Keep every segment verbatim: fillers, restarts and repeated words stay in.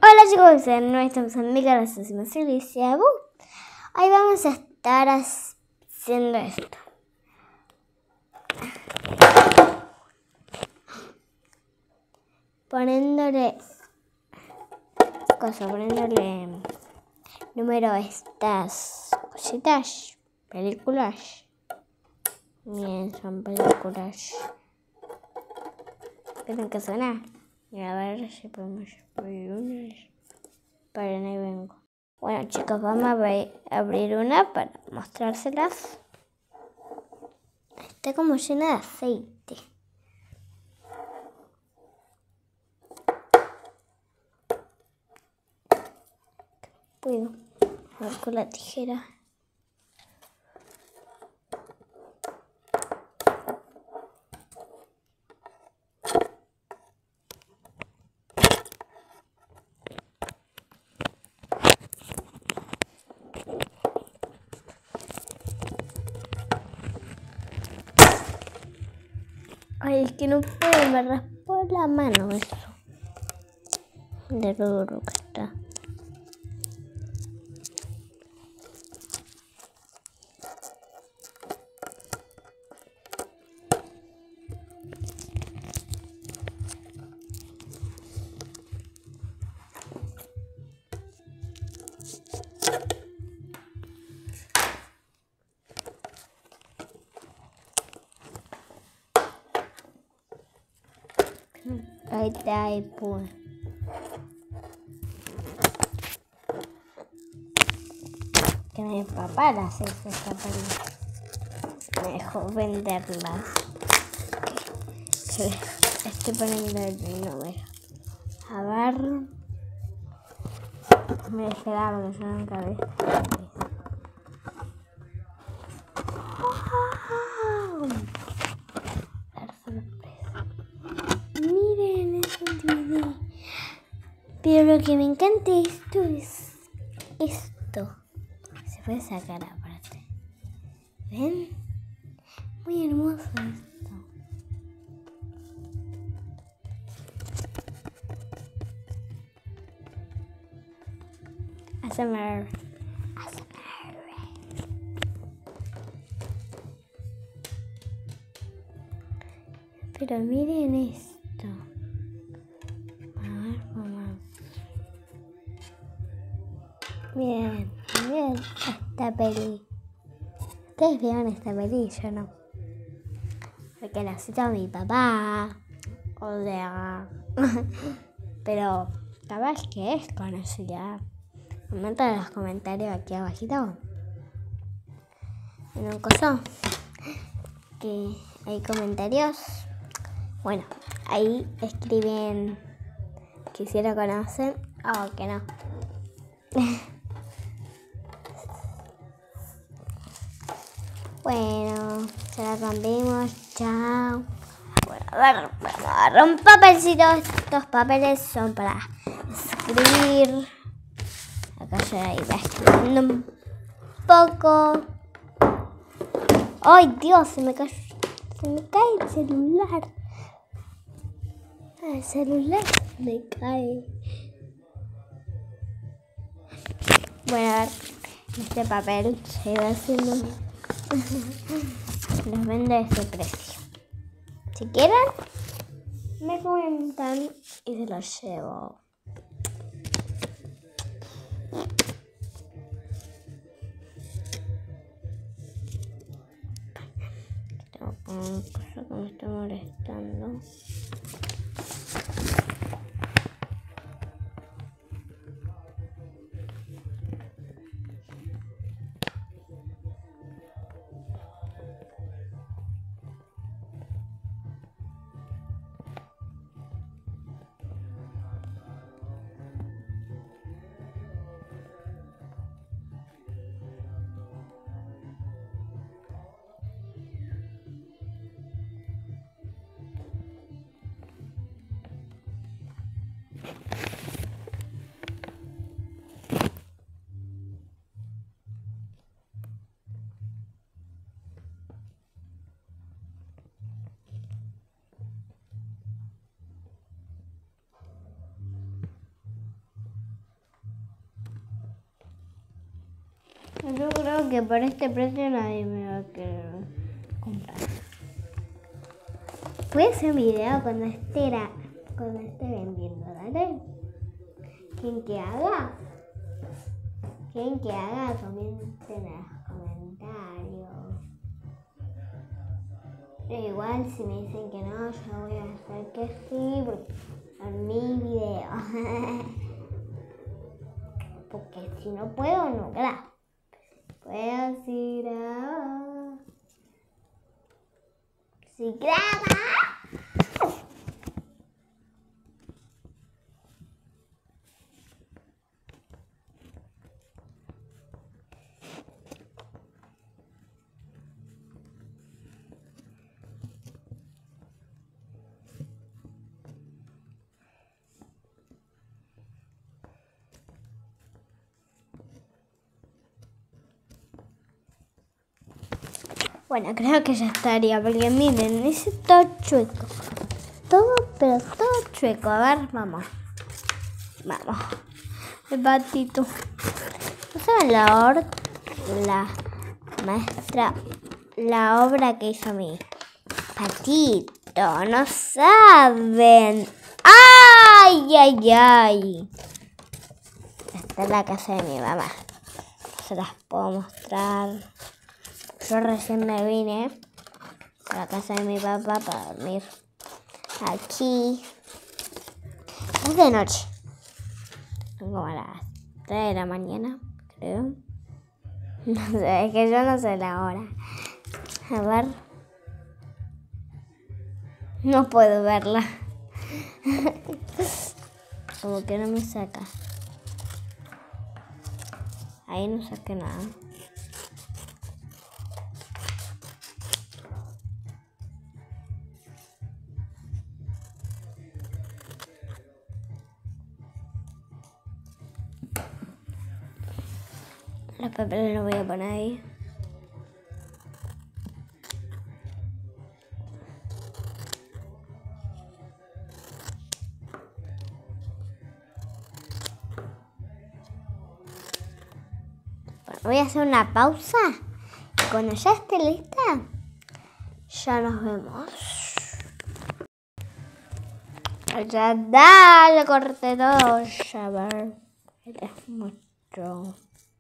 Hola chicos, no estamos en mi canal, soy Felicia. Hoy vamos a estar haciendo esto. Poniéndole cosa, poniéndole número a estas cositas, películas. Bien, son películas. Tienen que sonar. Y a ver si podemos abrir una. Para no vengo. Bueno chicos, vamos a abrir una para mostrárselas. Está como llena de aceite. Puedo ver con la tijera. Ay, es que no puedo, me raspó la mano eso. De lo duro que está. Ahí está, ahí pues. Que mi papá las hizo esta película. Me dejó venderlas. Que estoy poniendo el número. A ver. Me esperaba que yo nunca vi. ¡Wow! La sorpresa. Miren, es un D V D. Pero lo que me encanta esto es esto. Se puede sacar aparte. ¿Ven? Muy hermoso esto. A S M R. A S M R. Pero miren esto. A ver, vamos. Miren, miren esta peli. Ustedes vieron esta peli, yo no. Porque la cita mi papá. O sea. Pero capaz que es conocida. Comenta en los comentarios aquí abajito. En un coso. Que hay comentarios. Bueno, ahí escriben que si lo conocen o que no. Bueno, ya la rompimos. Chao. Bueno, a ver, vamos a agarrar un papelcito. Estos papeles son para escribir. Acá ya iba escribiendo un poco. ¡Ay, Dios! Se me cayó. Se me cae el celular. El celular se me cae. Bueno, a ver. Este papel se va haciendo. Los vende a ese precio. Si quieren, me comentan y se los llevo. Tengo una cosa que me está molestando. Yo creo que por este precio nadie me va a querer comprar. Voy a hacer un video cuando esté, la, cuando esté vendiendo, ¿dale? Quien que haga, quien que haga, comenten en los comentarios. Pero igual si me dicen que no, yo voy a hacer que sí, porque son mis videos. Porque si no puedo, no grabo. Puedo si grabo. Si graba. Bueno, creo que ya estaría, porque miren, ese todo chueco. Todo, pero todo chueco. A ver, vamos. Vamos. El patito. ¿No saben la, or la maestra, la obra que hizo mi patito? No saben. ¡Ay, ay, ay! Esta es la casa de mi mamá. Se las puedo mostrar. Yo recién me vine a la casa de mi papá para dormir aquí. Es de noche. Son como a las tres de la mañana, creo. No sé, es que yo no sé la hora. A ver. No puedo verla. Como que no me saca. Ahí no saqué nada. Los papeles los voy a poner ahí. Bueno, voy a hacer una pausa. Y cuando ya esté lista, ya nos vemos. Ya dale, corte todo. Ya ver. Les muestro.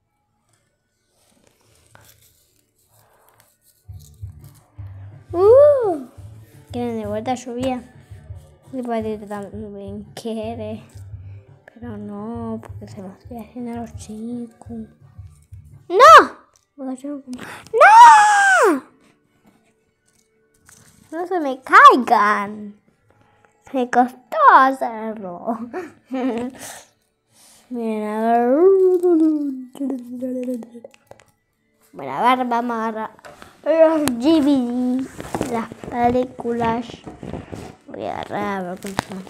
Uh, ¿Quieren de vuelta lluvia? Mi patito también quiere. Pero no, porque se lo estoy haciendo a los chicos. ¡No! ¡No! No se me caigan. Me costó hacerlo. Miren, a ver. Bueno, a ver, vamos a agarrar los D V D, las películas. Voy a agarrar, a ver cómo son.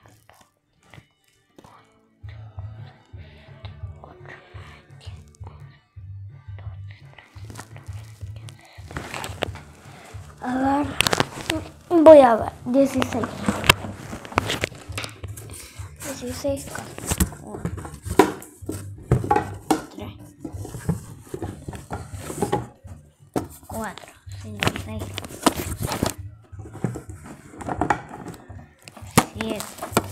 A ver, voy a ver, dieciséis. dieciséis con uno, tres, cuatro, cinco, seis, siete,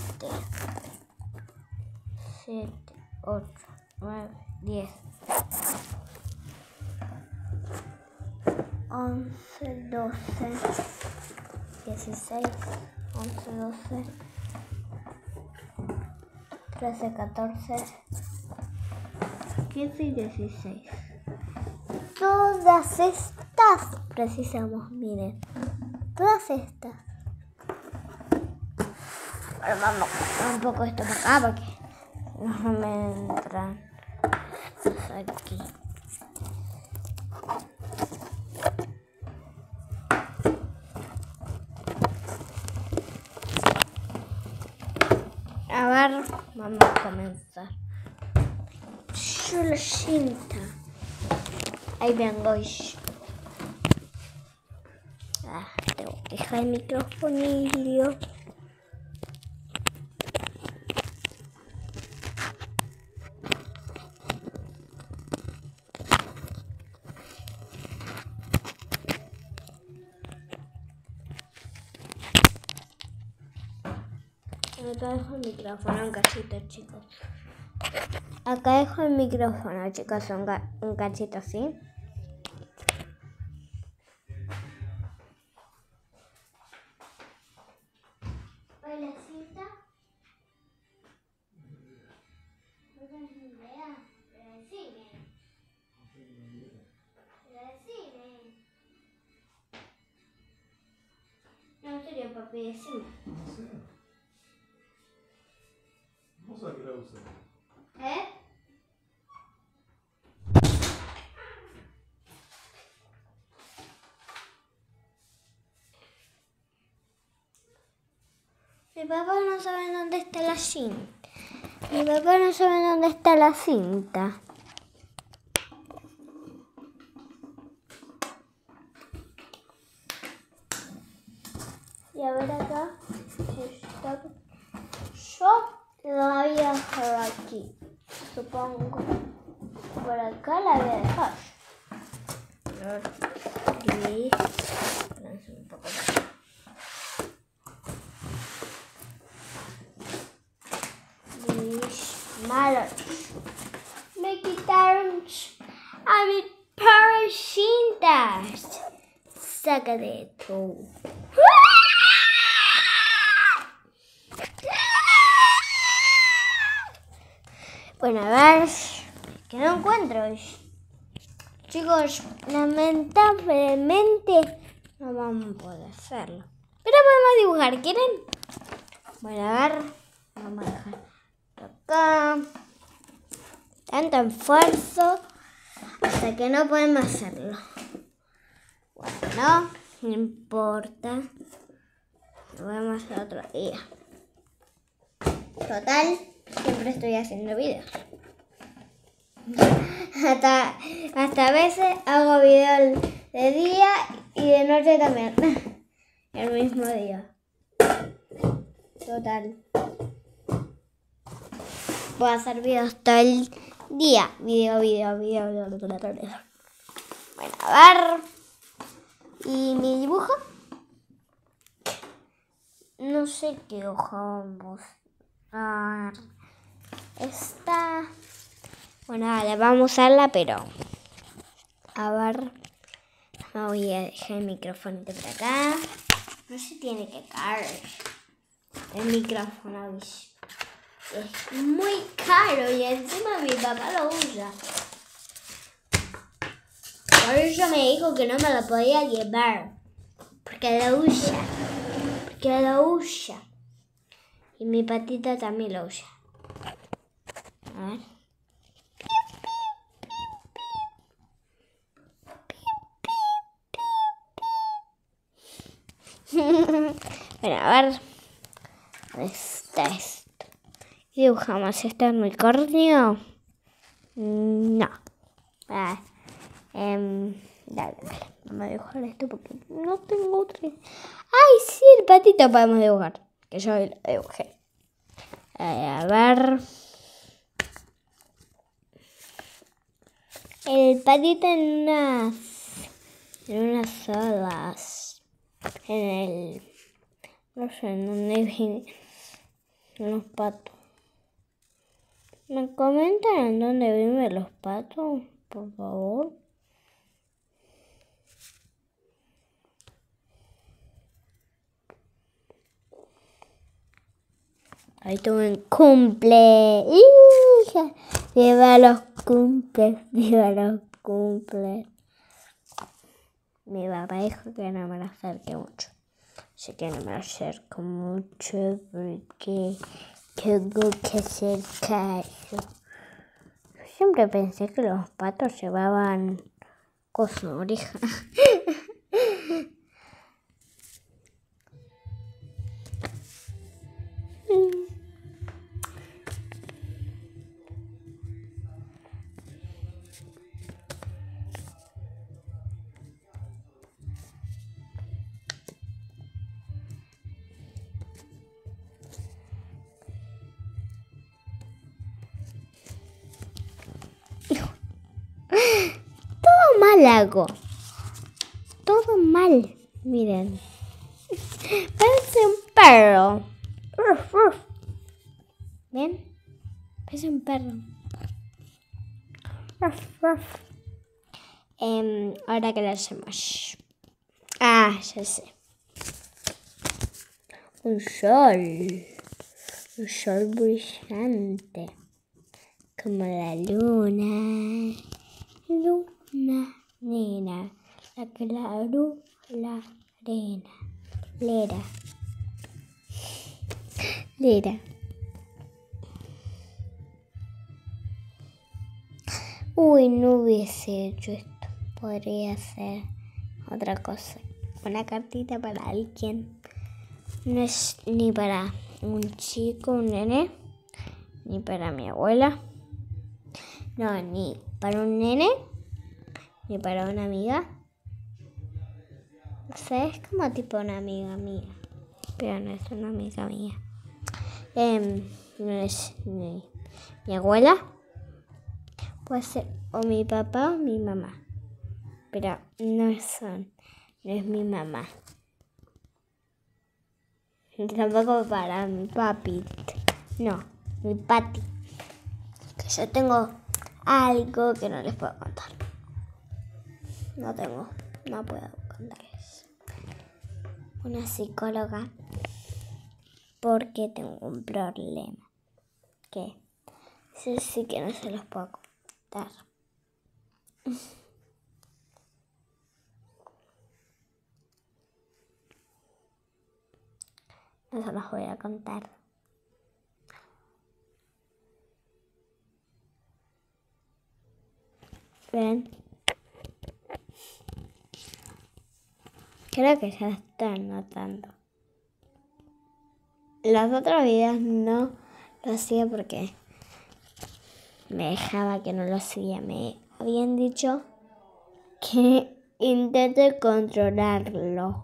siete, ocho, nueve, diez, once, doce, dieciséis, once, doce, trece, catorce, quince y dieciséis. Todas estas precisamos, miren. Todas estas. Ahora vamos a poner un poco esto para acá porque no me entran aquí. A ver, vamos a comenzar. Yo lo siento. Ahí vengo. Ah, tengo que dejar el microfonillo. acá dejo el micrófono un cachito, chicos. Acá dejo el micrófono, chicos, un, un cachito así. Hola, cinta. No tenés ni idea. Pero decime. Pero decime. No, en serio, papi, decime. No sé. No sé a qué la usa. ¿Eh? Mi papá no sabe dónde está la cinta. Mi papá no sabe dónde está la cinta. Y a ver acá. Yo la voy a dejar aquí. Supongo. Por acá la voy a dejar. Y... un poco más. Mis malos me quitaron a mi par de cintas. Saca de tú. Bueno, a ver, que no encuentro. Chicos, lamentablemente no vamos a poder hacerlo. Pero podemos dibujar, ¿quieren? Bueno, a ver, vamos a dejar acá. Tanto esfuerzo hasta que no podemos hacerlo. Bueno, no importa. Lo vemos otro día. Total, siempre estoy haciendo videos. Hasta, hasta a veces hago videos de día y de noche también. El mismo día. Total. Voy a hacer videos todo el día. Video, video, video, video, video, video. Bueno, a ver. ¿Y mi dibujo? No sé qué dibujo vamos a ver. Esta... Bueno, vale, vamos a usarla, pero... A ver... Me voy a dejar el micrófono por acá. No se tiene que caer el micrófono. Es muy caro y encima mi papá lo usa. Por eso me dijo que no me lo podía llevar. Porque lo usa. Porque lo usa. Y mi patita también lo usa. A ver. Bueno, a ver. Está esto. ¿Y dibujamos este unicornio? No. Ah, eh, dale, dale. Vamos a dibujar esto porque no tengo otra. ¡Ay, sí! El patito podemos dibujar. Que yo lo dibujé. A ver. El patito en unas. En unas alas. En el... No sé, en donde viven los patos. ¿Me comentan en dónde viven los patos? Por favor. Ahí tuve un cumple. ¡Hija! Viva los cumples, viva los cumples. Mi papá dijo que no me lo acerque mucho. Así que no me lo acerco mucho porque tengo que hacer caso. Yo siempre pensé que los patos llevaban cosas oreja. Todo mal hago. Todo mal. Miren. Parece un perro. ¿Ven? Es un perro. Ruff, ruff. Eh, ahora que lo hacemos. Ah, ya sé. Un sol. Un sol brillante. Como la luna. Luna, nena. La que la luz, la arena. Lera. Lera. Uy, no hubiese hecho esto. Podría hacer otra cosa. Una cartita para alguien. No es ni para un chico, un nene, ni para mi abuela. No, ni para un nene, ni para una amiga. O sea, es como tipo una amiga mía. Pero no es una amiga mía. Eh, no es ni mi abuela. Puede ser o mi papá o mi mamá. Pero no son, no es mi mamá. Ni tampoco para mi papi. No, mi pati. Que yo tengo algo que no les puedo contar. No tengo, no puedo contarles. Una psicóloga. Porque tengo un problema. Que sí, sí que no se los puedo contar. No se los voy a contar. ¿Ven? Creo que ya están notando. Los otros videos no lo hacía porque me dejaba que no lo hacía. Me habían dicho que intente controlarlo.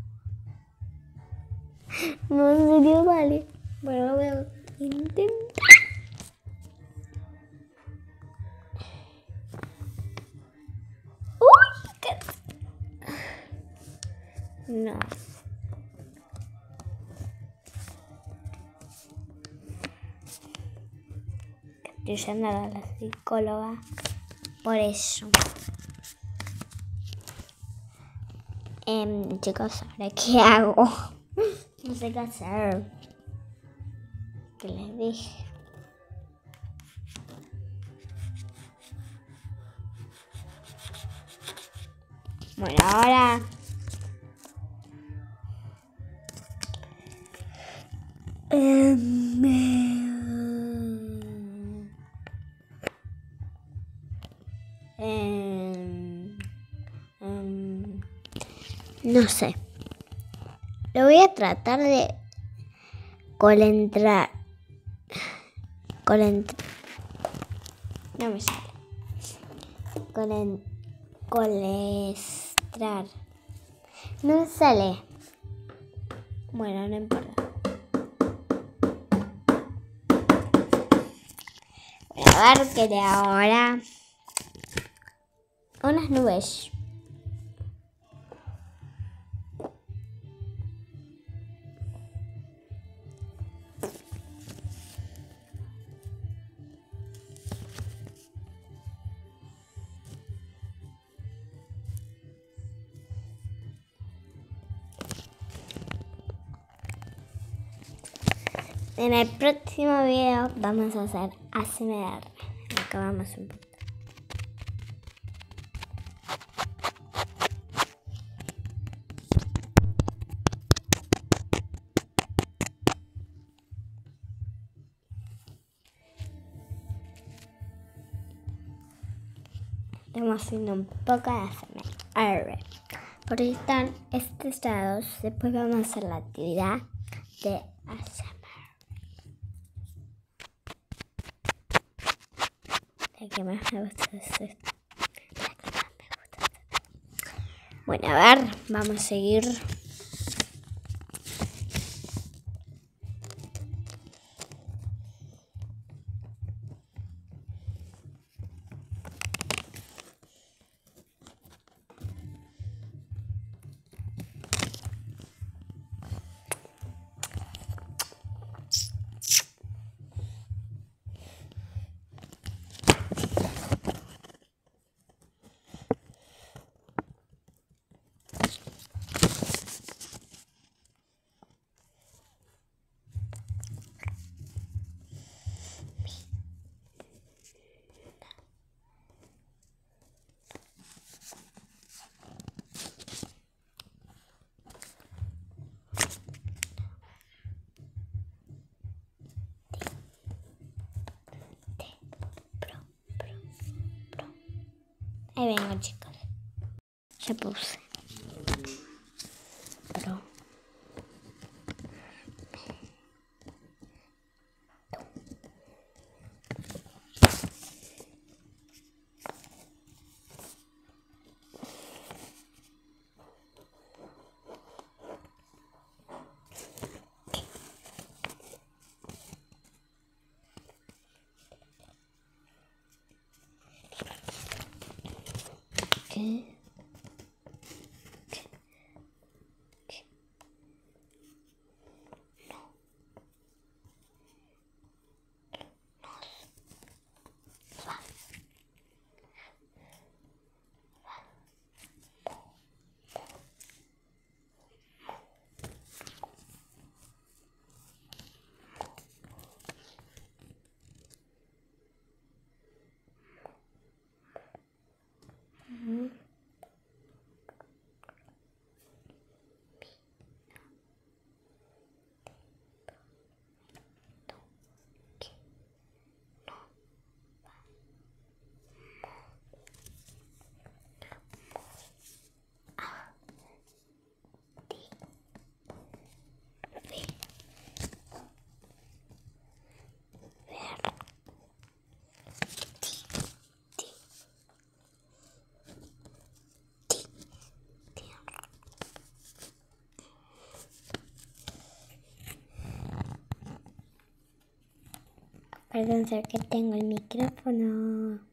No, en serio, vale. Bueno, lo voy a intentar. ¡Uy! ¿Qué? No. Estoy yendo a la psicóloga por eso. Eh, chicos, ¿ahora qué hago? No sé qué hacer. ¿Qué les dije? Bueno, ahora eh, eh, um, no sé. Lo voy a tratar de colentrar. Colent... No me sale. Colen... Colestrar. No me sale. Bueno, no importa. Voy a ver qué de ahora. Unas nubes. En el próximo video vamos a hacer A S M R. Acabamos un poco. Estamos haciendo un poco de A S M R. Por eso están estresados. Después vamos a hacer la actividad de A S M R. La que más me gusta es esta. La que más me gusta es esta. Bueno, a ver, vamos a seguir. Ahí vengo, chicos. Ya puse. Pero... ¿Qué? Perdón, sé que tengo el micrófono.